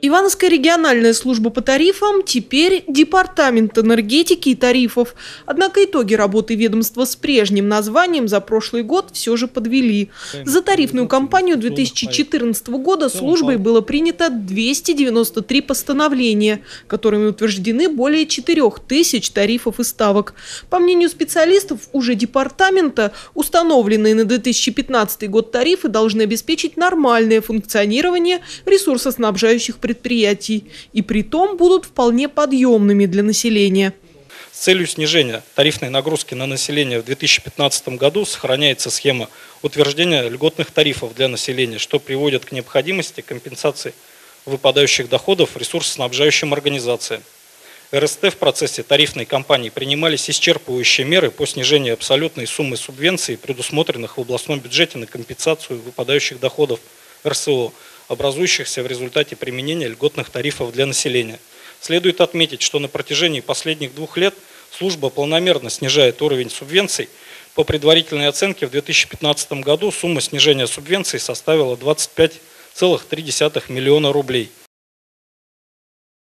Ивановская региональная служба по тарифам теперь Департамент энергетики и тарифов. Однако итоги работы ведомства с прежним названием за прошлый год все же подвели. За тарифную кампанию 2014 года службой было принято 293 постановления, которыми утверждены более 4000 тарифов и ставок. По мнению специалистов уже департамента, установленные на 2015 год тарифы должны обеспечить нормальное функционирование ресурсоснабжающих предприятий и притом будут вполне подъемными для населения. С целью снижения тарифной нагрузки на население в 2015 году сохраняется схема утверждения льготных тарифов для населения, что приводит к необходимости компенсации выпадающих доходов ресурсоснабжающим организациям. РСТ в процессе тарифной кампании принимались исчерпывающие меры по снижению абсолютной суммы субвенций, предусмотренных в областном бюджете на компенсацию выпадающих доходов РСО, образующихся в результате применения льготных тарифов для населения. Следует отметить, что на протяжении последних 2 лет служба планомерно снижает уровень субвенций. По предварительной оценке в 2015 году сумма снижения субвенций составила 25,3 миллиона рублей.